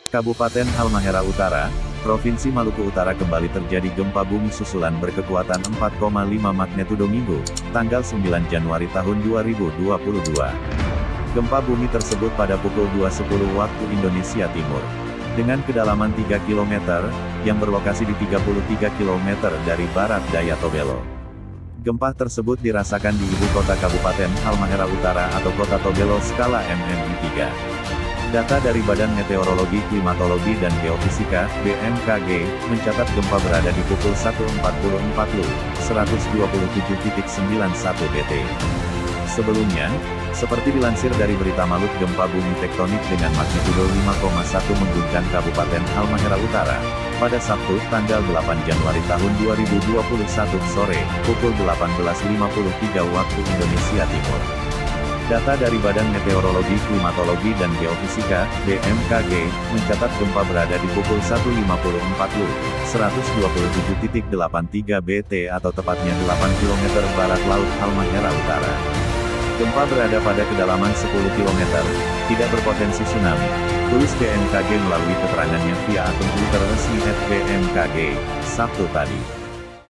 Kabupaten Halmahera Utara, Provinsi Maluku Utara kembali terjadi gempa bumi susulan berkekuatan 4,5 magnitudo Minggu, tanggal 9 Januari tahun 2022. Gempa bumi tersebut pada pukul 2.10 waktu Indonesia Timur. Dengan kedalaman 3 km, yang berlokasi di 33 km dari barat daya Tobelo. Gempa tersebut dirasakan di ibu kota Kabupaten Halmahera Utara atau Kota Tobelo skala MMI 3. Data dari Badan Meteorologi, Klimatologi dan Geofisika, BMKG, mencatat gempa berada di pukul 1.40 127.91 BT. Sebelumnya, seperti dilansir dari berita Malut, gempa bumi tektonik dengan magnitudo 5,1 mengguncang Kabupaten Halmahera Utara, pada Sabtu, tanggal 8 Januari tahun 2021 sore, pukul 18.53 waktu Indonesia Timur. Data dari Badan Meteorologi, Klimatologi dan Geofisika, BMKG, mencatat gempa berada di pukul 1.50 127.83 BT atau tepatnya 8 km barat laut Halmahera Utara. Gempa berada pada kedalaman 10 km, tidak berpotensi tsunami, tulis BMKG melalui keterangannya via akun Twitter resmi @BMKG, Sabtu tadi.